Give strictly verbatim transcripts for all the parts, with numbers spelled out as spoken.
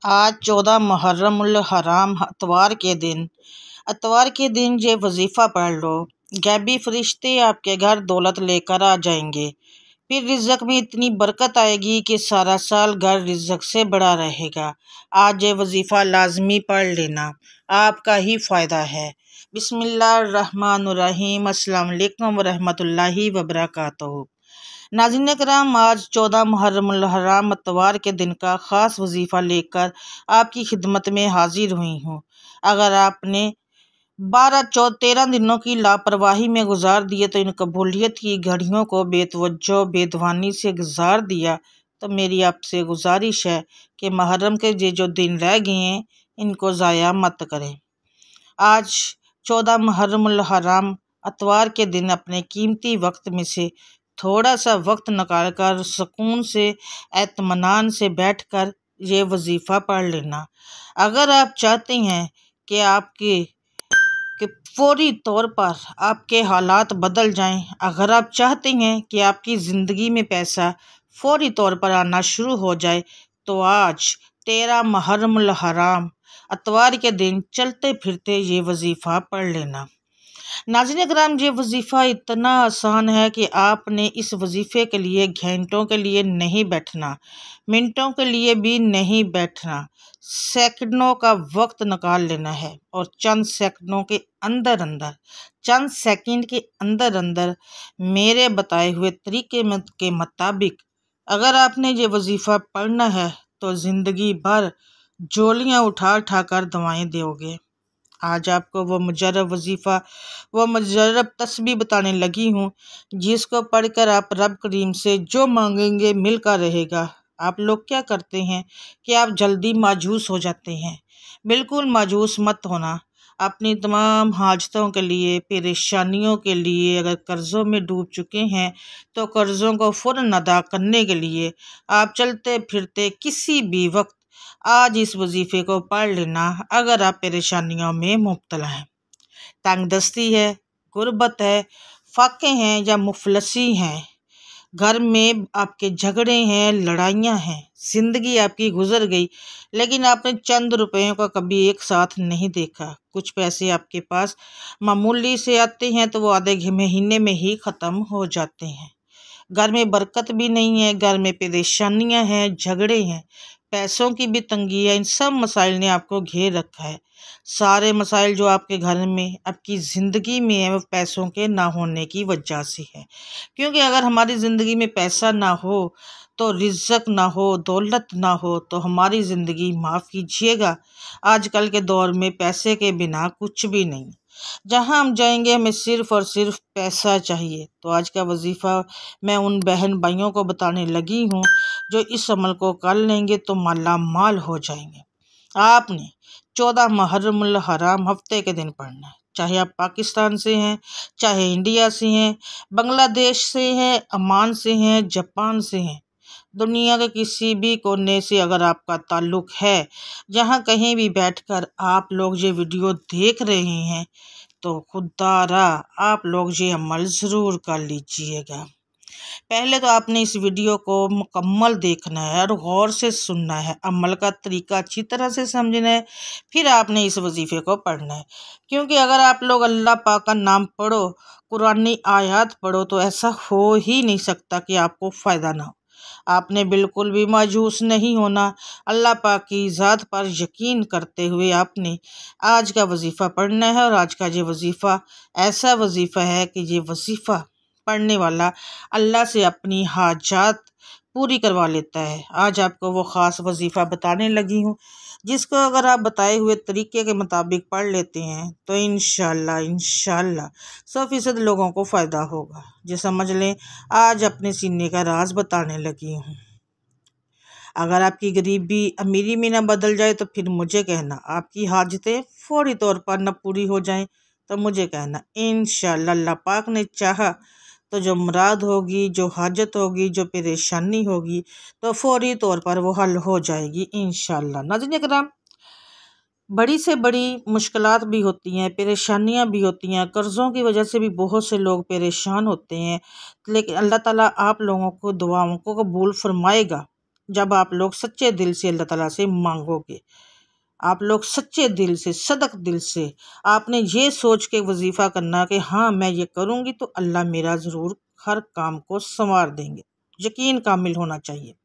आज चौदह मुहर्रमुल हराम अतवार के दिन अतवार के दिन ये वजीफ़ा पढ़ लो। गैबी फरिश्ते आपके घर दौलत लेकर आ जाएंगे। फिर रिज़्क़ में इतनी बरकत आएगी कि सारा साल घर रिज़्क़ से बड़ा रहेगा। आज ये वजीफ़ा लाजमी पढ़ लेना, आपका ही फ़ायदा है। बिस्मिल्लाहिर्रहमानिर्रहीम। अस्सलाम वालेकुम वरहमतुल्लाहि वबरकातुहू। नाज़रीन कराम, आज चौदह मुहर्रमुल हराम अतवार के दिन का ख़ास वजीफ़ा लेकर आपकी खिदमत में हाजिर हुई हूँ। अगर आपने बारह चौ तेरह दिनों की लापरवाही में गुजार दिए तो इन कबूलियत की घड़ियों को बेतवज्जो बेदवानी से गुजार दिया तो मेरी आपसे गुजारिश है कि मुहर्रम के ये जो दिन रह गए हैं इनको ज़ाया मत करें। आज चौदह मुहर्रमुल हराम अतवार के दिन अपने कीमती वक्त में से थोड़ा सा वक्त निकाल कर सुकून से एतमानान से बैठकर ये वजीफ़ा पढ़ लेना। अगर आप चाहते हैं कि आपके कि फौरी तौर पर आपके हालात बदल जाएं, अगर आप चाहते हैं कि आपकी ज़िंदगी में पैसा फौरी तौर पर आना शुरू हो जाए, तो आज तेरह मुहर्रमुल हराम अतवार के दिन चलते फिरते ये वजीफ़ा पढ़ लेना। नाज़रीन कराम, ये वजीफ़ा इतना आसान है कि आपने इस वजीफ़े के लिए घंटों के लिए नहीं बैठना, मिनटों के लिए भी नहीं बैठना, सेकंडों का वक्त निकाल लेना है और चंद सेकंडों के अंदर अंदर चंद सेकंड के अंदर अंदर मेरे बताए हुए तरीके के मुताबिक अगर आपने ये वजीफ़ा पढ़ना है तो ज़िंदगी भर झोलियाँ उठा उठा कर दवाएँ दोगे। आज आपको वो मुजर्रब वजीफ़ा वो मुजर्रब तस्बीह बताने लगी हूँ जिसको पढ़कर आप रब करीम से जो मांगेंगे मिलकर रहेगा। आप लोग क्या करते हैं कि आप जल्दी मायूस हो जाते हैं। बिल्कुल मायूस मत होना। अपनी तमाम हाजतों के लिए, परेशानियों के लिए, अगर कर्ज़ों में डूब चुके हैं तो कर्ज़ों को फ़ौरन अदा करने के लिए आप चलते फिरते किसी भी वक्त आज इस वजीफ़े को पढ़ लेना। अगर आप परेशानियों में मुब्तला हैं, तंगदस्ती है, गुर्बत है, फाके हैं या मुफलसी हैं, घर में आपके झगड़े हैं, लड़ाइयाँ हैं, ज़िंदगी आपकी गुजर गई लेकिन आपने चंद रुपयों का कभी एक साथ नहीं देखा। कुछ पैसे आपके पास मामूली से आते हैं तो वो आधे महीने में ही ख़त्म हो जाते हैं। घर में बरकत भी नहीं है, घर में परेशानियां हैं, झगड़े हैं, पैसों की भी तंगी है। इन सब मसाइल ने आपको घेर रखा है। सारे मसाइल जो आपके घर में, आपकी ज़िंदगी में है, वो पैसों के ना होने की वजह से है। क्योंकि अगर हमारी ज़िंदगी में पैसा ना हो तो रिज़्क़ ना हो, दौलत ना हो तो हमारी ज़िंदगी, माफ़ कीजिएगा, आजकल के दौर में पैसे के बिना कुछ भी नहीं। जहाँ हम जाएंगे हमें सिर्फ़ और सिर्फ पैसा चाहिए। तो आज का वजीफ़ा मैं उन बहन भाइयों को बताने लगी हूँ जो इस अमल को कर लेंगे तो माला माल हो जाएंगे। आपने चौदह मुहर्रमुल हराम हफ्ते के दिन पढ़ना है, चाहे आप पाकिस्तान से हैं, चाहे इंडिया से हैं, बांग्लादेश से हैं, ओमान से हैं, जापान से हैं, दुनिया के किसी भी कोने से अगर आपका ताल्लुक़ है, जहाँ कहीं भी बैठकर आप लोग ये वीडियो देख रहे हैं तो खुदारा आप लोग ये अमल ज़रूर कर लीजिएगा। पहले तो आपने इस वीडियो को मुकम्मल देखना है और गौर से सुनना है, अमल का तरीका अच्छी तरह से समझना है, फिर आपने इस वजीफ़े को पढ़ना है। क्योंकि अगर आप लोग अल्लाह पाक का नाम पढ़ो, कुरानी आयत पढ़ो तो ऐसा हो ही नहीं सकता कि आपको फ़ायदा ना हो। आपने बिल्कुल भी मायूस नहीं होना। अल्लाह पाक की ज़ात पर यकीन करते हुए आपने आज का वजीफ़ा पढ़ना है। और आज का ये वजीफ़ा ऐसा वजीफ़ा है कि ये वजीफ़ा पढ़ने वाला अल्लाह से अपनी हाजात पूरी करवा लेता है। आज आपको वो ख़ास वजीफ़ा बताने लगी हूँ जिसको अगर आप बताए हुए तरीके के मुताबिक पढ़ लेते हैं तो इंशाअल्लाह इंशाअल्लाह सौ फीसद लोगों को फ़ायदा होगा। जो समझ लें, आज अपने सीने का राज बताने लगी हूँ। अगर आपकी गरीबी अमीरी में ना बदल जाए तो फिर मुझे कहना, आपकी हाजतें फौरी तौर पर न पूरी हो जाएं तो मुझे कहना। इंशाअल्लाह अल्लाह पाक ने चाहा तो जो मुराद होगी, जो हाजत होगी, जो परेशानी होगी तो फौरी तौर पर वो हल हो जाएगी इंशाअल्लाह। नाज़रीन कराम, बड़ी से बड़ी मुश्किलात भी होती हैं, परेशानियां भी होती हैं, कर्ज़ों की वजह से भी बहुत से लोग परेशान होते हैं, लेकिन अल्लाह ताला आप लोगों को दुआओं को कबूल फरमाएगा। जब आप लोग सच्चे दिल से अल्लाह ताला से मांगोगे, आप लोग सच्चे दिल से, सदक दिल से आपने ये सोच के वजीफ़ा करना कि हाँ मैं ये करूँगी तो अल्लाह मेरा ज़रूर हर काम को संवार देंगे। यकीन कामिल होना चाहिए।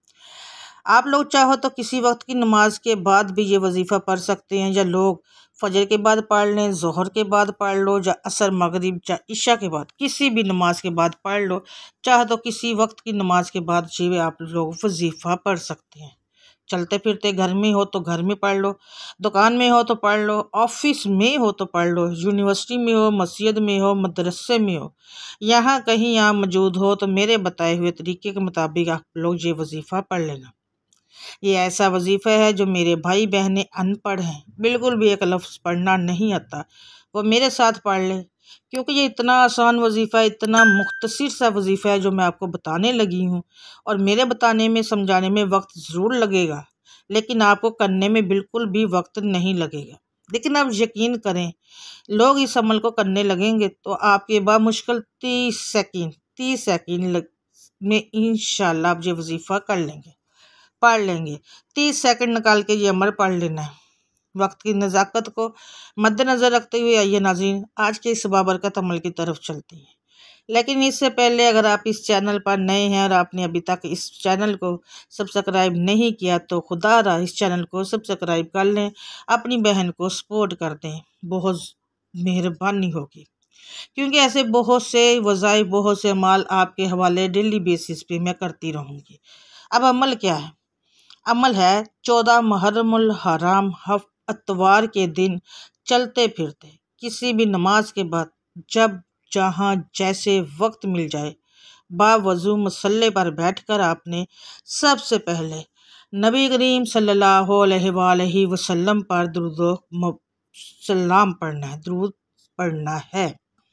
आप लोग चाहो तो किसी वक्त की नमाज के बाद भी ये वजीफ़ा पढ़ सकते हैं, या लोग फजर के बाद पढ़ लें, ज़ोहर के बाद पढ़ लो, या असर मगरिब या इशा के बाद, किसी भी नमाज के बाद पढ़ लो। चाहे तो किसी वक्त की नमाज के बाद ये आप लोग वजीफ़ा पढ़ सकते हैं। चलते फिरते घर में हो तो घर में पढ़ लो, दुकान में हो तो पढ़ लो, ऑफिस में हो तो पढ़ लो, यूनिवर्सिटी में हो, मस्जिद में हो, मदरसे में हो, यहाँ कहीं आप मौजूद हो तो मेरे बताए हुए तरीके के मुताबिक आप लोग ये वजीफ़ा पढ़ लेना। ये ऐसा वजीफ़ा है जो मेरे भाई बहनें अनपढ़ हैं, बिल्कुल भी एक लफ्ज़ पढ़ना नहीं आता, वो मेरे साथ पढ़ ले, क्योंकि ये इतना आसान वजीफ़ा है, इतना मुख्तसर सा वजीफ़ा है जो मैं आपको बताने लगी हूँ। और मेरे बताने में, समझाने में वक्त ज़रूर लगेगा, लेकिन आपको करने में बिल्कुल भी वक्त नहीं लगेगा। लेकिन आप यकीन करें, लोग इस अमल को करने लगेंगे तो आपके बामुश्किल तीस सेकंड तीस सेकंड लग में इंशाल्लाह आप ये वजीफ़ा कर लेंगे, पढ़ लेंगे। तीस सेकंड निकाल के ये अमल पढ़ लेना है। वक्त की नज़ाकत को मद्देनज़र रखते हुए आइए नाज़रीन, आज के इस बाबरकत अमल की तरफ चलते हैं। लेकिन इससे पहले अगर आप इस चैनल पर नए हैं और आपने अभी तक इस चैनल को सब्सक्राइब नहीं किया तो खुदा रहा इस चैनल को सब्सक्राइब कर लें, अपनी बहन को सपोर्ट कर दें, बहुत मेहरबानी होगी। क्योंकि ऐसे बहुत से वज़ाइफ, बहुत से अमाल आपके हवाले डेली बेसिस पे मैं करती रहूँगी। अब अमल क्या है? अमल है चौदह मुहर्रमुल हराम हफ अतवार के दिन चलते फिरते किसी भी नमाज के बाद, जब जहाँ जैसे वक्त मिल जाए, बावजू मसल्ले पर बैठकर आपने सबसे पहले नबी करीम सल्लल्लाहु अलैहि वसल्लम पर दुरूद सलाम पढ़ना है, दुरूद पढ़ना है।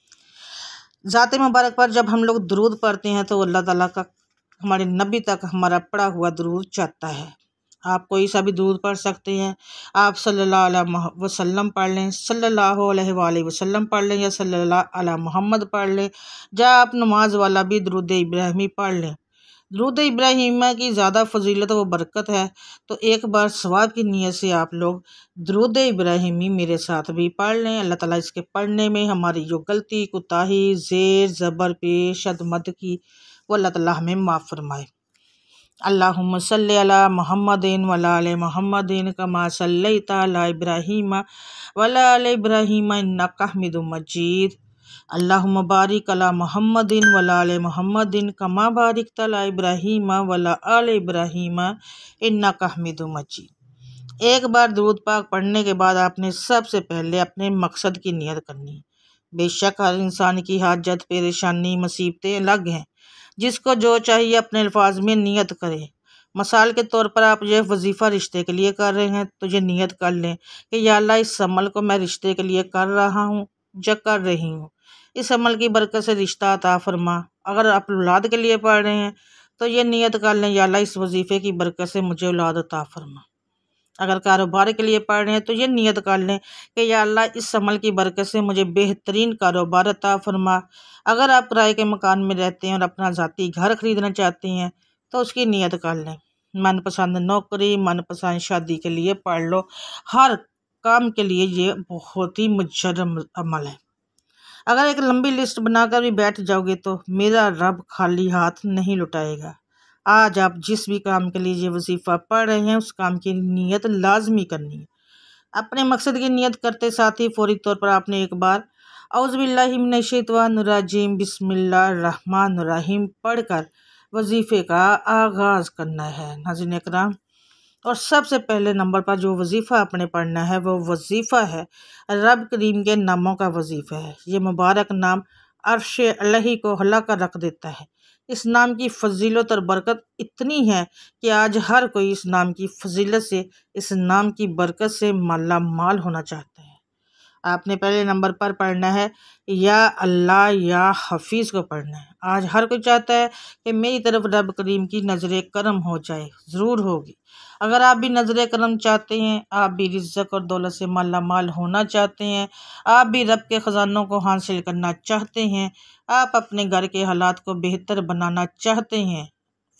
ज़ाते मुबारक पर जब हम लोग दुरूद पढ़ते हैं तो अल्लाह ताला का हमारे नबी तक हमारा पढ़ा हुआ दुरूद जाता है। आप कोई सा भी दुरूद पढ़ सकते हैं। आप सल्लल्लाहु अलैहि वसल्लम पढ़ लें, सल्लल्लाहु अलैहि वसल्लम पढ़ लें, या सल्लल्लाहु अला मोहम्मद पढ़ लें, या आप नमाज वाला भी दुरूद इब्राहिमी पढ़ लें। दुरूद इब्राहिमा की ज़्यादा फजीलत व बरकत है, तो एक बार सवाब की नीयत से आप लोग दुरूद इब्राहिमी मेरे साथ भी पढ़ लें। अल्लाह ताला इसके पढ़ने में हमारी जो गलती, कुताही, ज़ेर ज़बर, पेश, अद, मद की वो अल्लाह ताला हमें माफ़ फरमाए। अल्लाहुम्मा सल्ली अला मुहम्मदिन वला आले मुहम्मदिन कमा सल्लैता अला इब्राहीम वला आले इब्राहीम इन्नका हमीदुम मजीद। अल्लाहुम्मा बारिक अला मुहम्मदिन वला आले मुहम्मदिन कमा बारिकता अला इब्राहीम वला आले इब्राहीम इन्नका हमीदुम मजीद। एक बार दुरूद पाक पढ़ने के बाद आपने सबसे पहले अपने मकसद की नियत करनी है। बेशक हर इंसान की हाजत, परेशानी, मुसीबतें अलग हैं, जिसको जो चाहिए अपने अल्फाज में नियत करे। मिसाल के तौर पर आप ये वजीफ़ा रिश्ते के लिए कर रहे हैं तो ये नियत कर लें कि या अल्लाह इस अमल को मैं रिश्ते के लिए कर रहा हूँ या कर रही हूँ, इस अमल की बरकत से रिश्ता अता फरमा। अगर आप औलाद के लिए पढ़ रहे हैं तो ये नियत कर लें, या अल्लाह इस वजीफ़े की बरकत से मुझे औलाद अता फरमा। अगर कारोबार के लिए पढ़ रहे हैं तो ये नियत कर लें कि या अल्लाह इस अमल की बरकत से मुझे बेहतरीन कारोबार अता फरमा। अगर आप किराए के मकान में रहते हैं और अपना ज़ाती घर ख़रीदना चाहते हैं तो उसकी नियत कर लें। मनपसंद नौकरी, मनपसंद शादी के लिए पढ़ लो। हर काम के लिए ये बहुत ही मुजर्रम अमल है। अगर एक लंबी लिस्ट बनाकर भी बैठ जाओगे तो मेरा रब खाली हाथ नहीं लुटाएगा। आज आप जिस भी काम के लिए ये वजीफ़ा पढ़ रहे हैं उस काम की नीयत लाजमी करनी है। अपने मकसद की नियत करते साथ ही फौरी तौर पर आपने एक बार औज़ु बिल्लाहि मिनश शैतानिर रजीम बिस्मिल्लाहिर रहमानिर रहीम पढ़कर वजीफ़े का आगाज़ करना है। नाज़रीन इकराम, और सबसे पहले नंबर पर जो वजीफ़ा आपने पढ़ना है वो वजीफ़ा है रब करीम के नामों का वजीफ़ा है। ये मुबारक नाम अर्श अलही को हला कर रख देता है। इस नाम की फजीलत और बरकत इतनी है कि आज हर कोई इस नाम की फजीलत से, इस नाम की बरकत से माला माल होना चाहता है। आपने पहले नंबर पर पढ़ना है या अल्लाह या हफीज़ को पढ़ना है। आज हर कोई चाहता है कि मेरी तरफ रब करीम की नज़र करम हो जाए, ज़रूर होगी। अगर आप भी नज़र करम चाहते हैं, आप भी रिज़्क़ और दौलत से माला माल होना चाहते हैं, आप भी रब के ख़जानों को हासिल करना चाहते हैं, आप अपने घर के हालात को बेहतर बनाना चाहते हैं,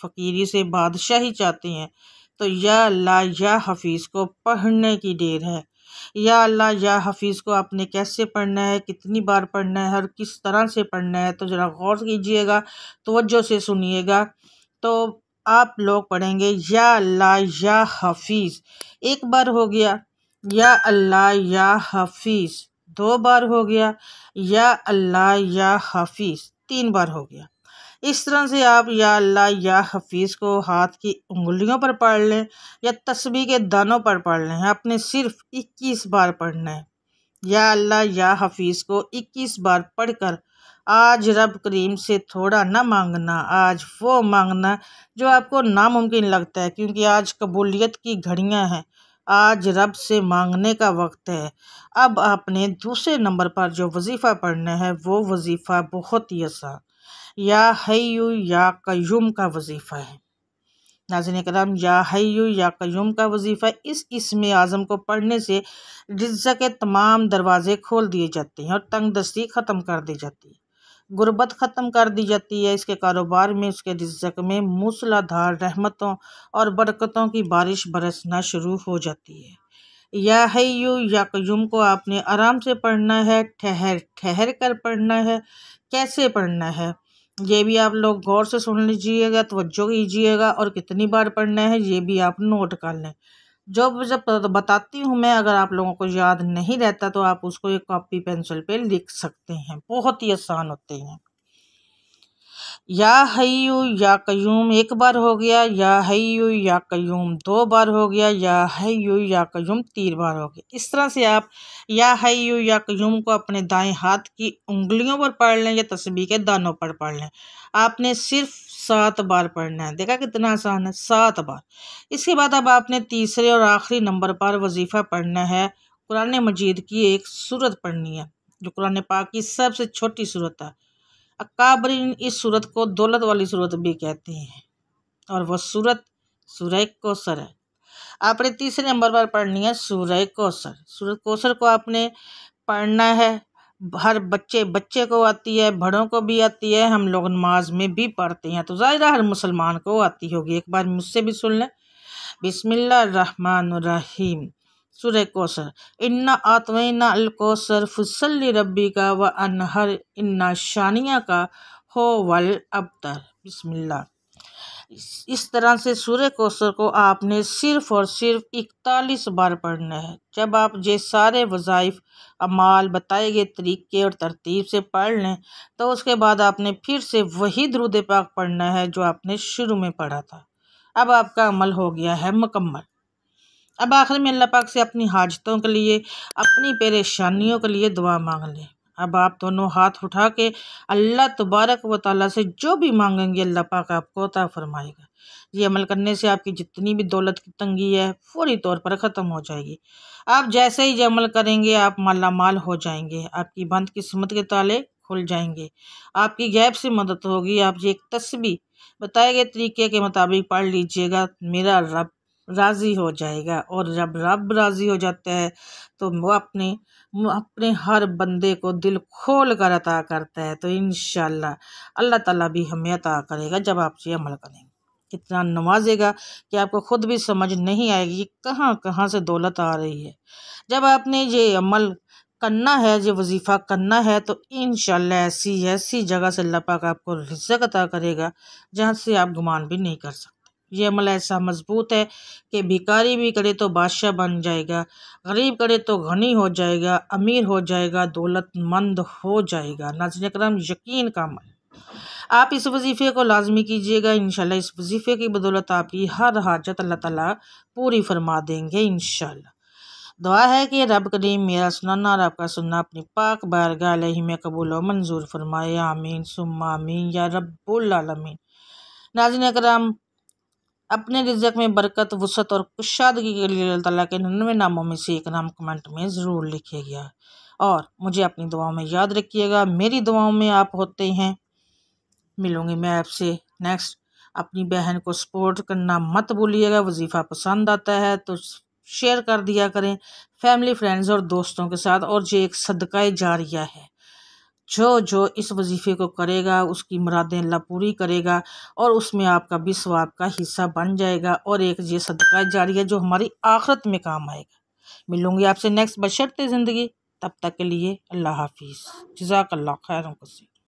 फ़कीरी से बादशाही चाहते हैं तो या अल्लाह या हफीज़ को पढ़ने की देर है। या अल्लाह या हफीज़ को आपने कैसे पढ़ना है, कितनी बार पढ़ना है और किस तरह से पढ़ना है, तो ज़रा गौर कीजिएगा, तवज्जो से सुनिएगा। तो आप लोग पढ़ेंगे या अल्लाह या हफीज़, एक बार हो गया। या अल्लाह या हफीज़ दो बार हो गया। या अल्लाह या हफीज़ तीन बार हो गया। इस तरह से आप या अल्लाह या हफीज़ को हाथ की उंगलियों पर पढ़ लें या तस्बीह के दानों पर पढ़ लें। आपने सिर्फ इक्कीस बार पढ़ना है। या अल्लाह या हफीज़ को इक्कीस बार पढ़कर आज रब करीम से थोड़ा ना मांगना, आज वो मांगना जो आपको नामुमकिन लगता है, क्योंकि आज कबूलियत की घड़ियां हैं। आज रब से मांगने का वक्त है। अब आपने दूसरे नंबर पर जो वजीफ़ा पढ़ना है वो वजीफ़ा बहुत ही आसान या हय्यु या कय्यूम का वजीफ़ा है। नाज़रीन करम, या हय्यु या कय्यूम का वजीफ़ा, इस इस्म आज़म को पढ़ने से रिज़्क़ के तमाम दरवाज़े खोल दिए जाते हैं और तंगदस्ती ख़त्म कर दी जाती है, गुर्बत ख़त्म कर दी जाती है। इसके कारोबार में, उसके रिज़्क़ में मूसलाधार रहमतों और बरकतों की बारिश बरसना शुरू हो जाती है। या हय्यु या कय्यूम को आपने आराम से पढ़ना है, ठहर ठहर कर पढ़ना है। कैसे पढ़ना है ये भी आप लोग गौर से सुन लीजिएगा, तवज्जो कीजिएगा, और कितनी बार पढ़ना है ये भी आप नोट कर लें। जो जब बताती हूँ मैं, अगर आप लोगों को याद नहीं रहता तो आप उसको एक कॉपी पेंसिल पे लिख सकते हैं, बहुत ही आसान होते हैं। या हय्यु या कय्यूम एक बार हो गया। या हय्यु या कय्यूम दो बार हो गया। या हय्यु या कय्यूम तीन बार हो गया। इस तरह से आप या हय्यु या कय्यूम को अपने दाएं हाथ की उंगलियों पर पढ़ लें या तस्बीह के दानों पर पढ़ लें। आपने सिर्फ सात बार पढ़ना है। देखा कितना आसान है, सात बार। इसके बाद अब आपने तीसरे और आखिरी नंबर पर वजीफ़ा पढ़ना है। कुरान मजीद की एक सूरत पढ़नी है जो कुरान पाक की सबसे छोटी सूरत है। अकाबरीन इस सूरत को दौलत वाली सूरत भी कहते हैं और वह सूरत सूरह कौसर है। आपने तीसरे नंबर पर पढ़नी है सूरह कौसर। सूरह कौसर को आपने पढ़ना है। हर बच्चे बच्चे को आती है, बड़ों को भी आती है, हम लोग नमाज में भी पढ़ते हैं, तो ज़ाहिर हर मुसलमान को आती होगी। एक बार मुझसे भी सुन लें। बिस्मिल्लाहिर रहमानिर रहीम। सूरह कौसर। इन्ना आतवैना अल कौसर फसल्लि रब्बिका व अनहर इन्ना शानिया का हो वल अबतर। बिस्मिल्लाह। इस, इस तरह से सूरह कौसर को आपने सिर्फ और सिर्फ इकतालीस बार पढ़ना है। जब आप ये सारे वज़ाइफ अमाल बताए गए तरीके और तरतीब से पढ़ लें तो उसके बाद आपने फिर से वही दुरूद पाक पढ़ना है जो आपने शुरू में पढ़ा था। अब आपका अमल हो गया है मुकम्मल। अब आखिर में अल्लाह पाक से अपनी हाजतों के लिए, अपनी परेशानियों के लिए दुआ मांग लें। अब आप दोनों हाथ उठा के अल्लाह तबारक व तआला से जो भी मांगेंगे अल्लाह पाक आपको अता फरमाएगा। ये अमल करने से आपकी जितनी भी दौलत की तंगी है फौरी तौर पर ख़त्म हो जाएगी। आप जैसे ही ये अमल करेंगे आप माला माल हो जाएंगे, आपकी बंद किस्मत के ताले खुल जाएंगे, आपकी गैब से मदद होगी। आप ये एक तस्बीह बताए गए तरीके के मुताबिक पढ़ लीजिएगा, मेरा रब राज़ी हो जाएगा। और जब रब राज़ी हो जाता है तो वो अपने अपने हर बंदे को दिल खोल कर अता करता है। तो इंशाअल्लाह अल्लाह ताला भी हमें अता करेगा जब आप ये अमल करेंगे। कितना नवाजेगा कि आपको खुद भी समझ नहीं आएगी कहाँ कहाँ से दौलत आ रही है। जब आपने ये अमल करना है, ये वजीफ़ा करना है, तो इंशाअल्लाह ऐसी ऐसी जगह से अल्लाह पाक आपको रिज़्क़ अता करेगा जहाँ से आप गुमान भी नहीं कर सकते। ये अमल ऐसा मजबूत है कि भिखारी भी करे तो बादशाह बन जाएगा, गरीब करे तो गनी हो जाएगा, अमीर हो जाएगा, दौलतमंद हो जाएगा। नाज़रीन करम, यकीन का अमल। आप इस वजीफ़े को लाजमी कीजिएगा। इंशाल्लाह इस वजीफ़े की बदौलत आपकी हर हाजत अल्लाह ताला पूरी फरमा देंगे इंशाल्लाह। दुआ है कि रब करीम मेरा सुनाना और आपका सुनना अपनी पाक बारगाह अलैहि में कबूल और मंजूर फरमाए। आमीन सुम्मा आमीन या रब्बुल आलमीन। नाज़रीन करम, अपने रिज़्क़ में बरकत, वुसअत और कुशादगी के लिए अल्लाह ताला के निन्यानवे नामों में से एक नाम कमेंट में ज़रूर लिखिएगा और मुझे अपनी दुआओं में याद रखिएगा। मेरी दुआओं में आप होते हैं। मिलूँगी मैं आपसे नेक्स्ट। अपनी बहन को सपोर्ट करना मत भूलिएगा। वजीफ़ा पसंद आता है तो शेयर कर दिया करें फैमिली, फ्रेंड्स और दोस्तों के साथ। और ये एक सदका जारिया है, जो जो इस वजीफ़े को करेगा उसकी मुरादें अल्लाह पूरी करेगा और उसमें आपका भी सवाब का हिस्सा बन जाएगा और एक ये सदका जारिया जो हमारी आखिरत में काम आएगा। मिलूंगी आपसे नेक्स्ट बशर्ते ज़िंदगी, तब तक के लिए अल्लाह हाफिज़। जज़ाकल्लाह खैरन कसीर।